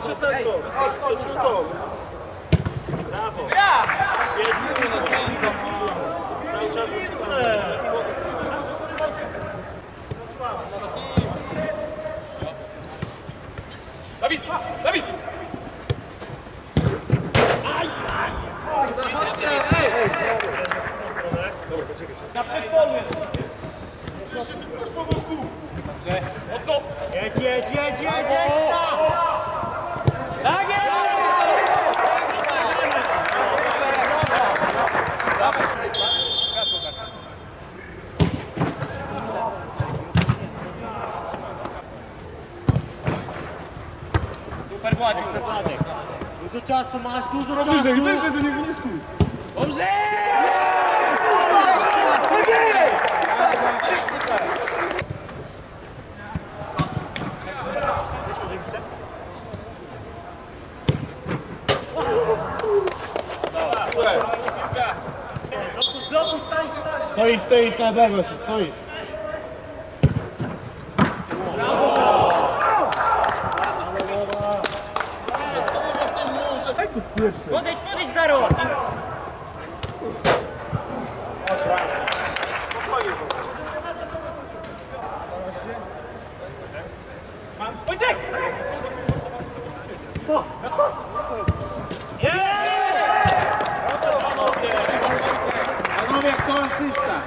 Brawo! Dawid! Dawid! Na przedpolu jest! Jeszcze ty masz po boku! Dobrze! Mocno! Jedź! Tak jest! Super Władziu! Dużo czasu masz, dużo czasu! Wyżej do niego nie skuj! Dobrze! Tak jest! Stoisz na lewo, stoisz. Podejdź Daro! Wojtek! Panowie, jak to asysta.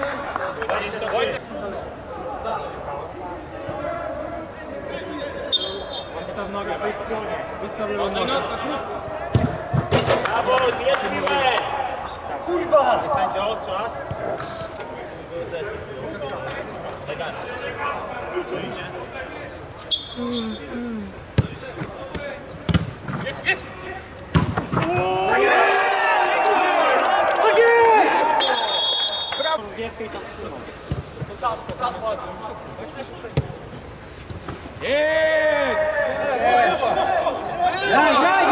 Wystaw nogę, wystaw lewą nogę. Brawo, zjedź piłę! Kurwa! Sędzio, czas. Jedź! Tak jest! Brawo! Wielkiej tam trzymam. Jest! Daj!